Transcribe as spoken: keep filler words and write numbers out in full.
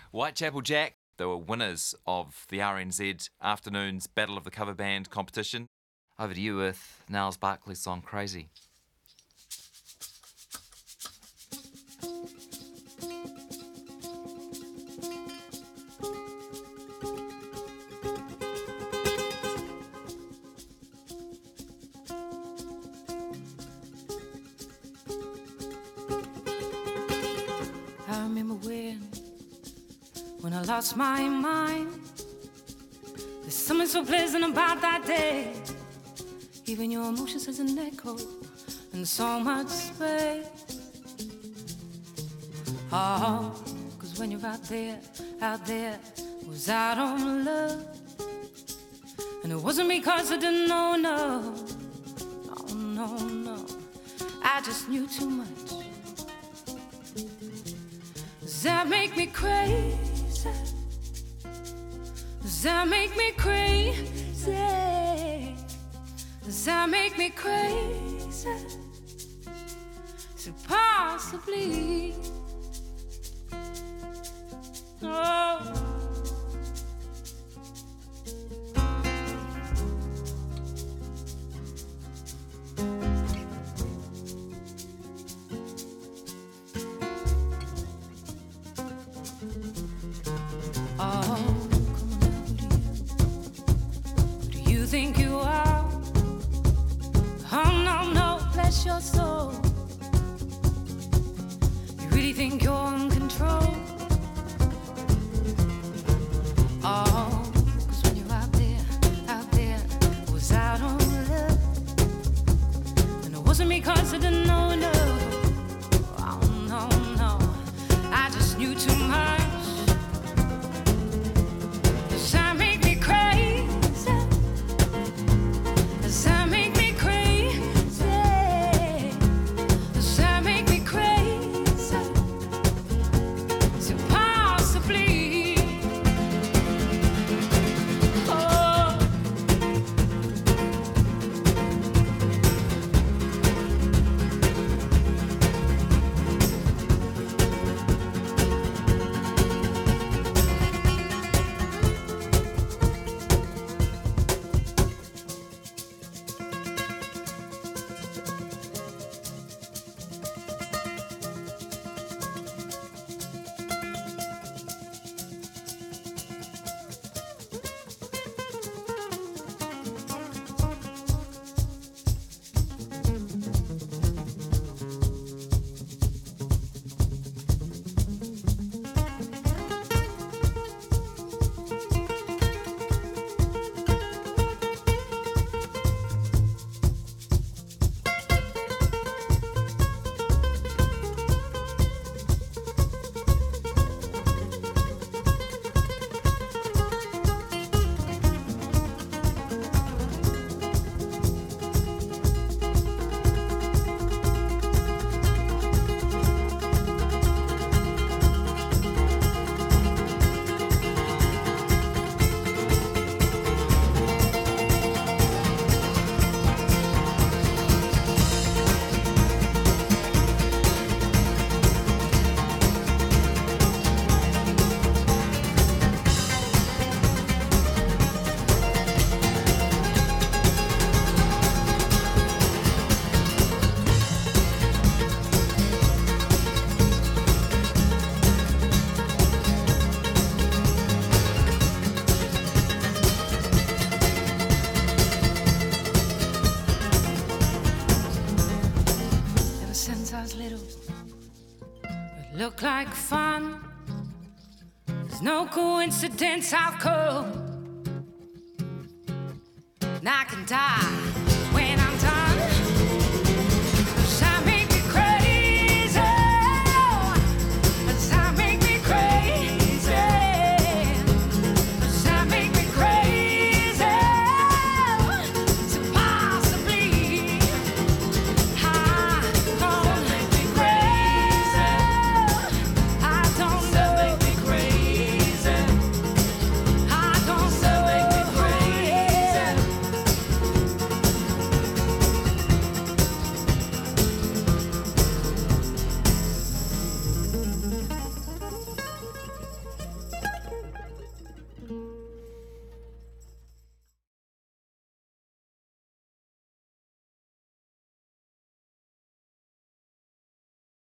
White Chapel Jak, they were winners of the R N Z Afternoon's Battle of the Cover Band competition. Over to you with Gnarls Barkley's song Crazy. I remember when, when I lost my mind. There's something so pleasant about that day. Even your emotions has an echo and so much space. Oh, cause when you're out there, out there, was out on love. And it wasn't because I didn't know, no, no, no, no. I just knew too much. Does that make me crazy? Does that make me crazy? Does that make me crazy? So possibly. Oh. Oh, come on now, who do you, who do you think you are? Oh, no, no, bless your soul. You really think you're in control? Oh, cause when you're out there, out there, I was out on love. And it wasn't because I didn't know, no. Oh, no, no, I just knew too much. Look like fun. There's no coincidence I've come. And I can die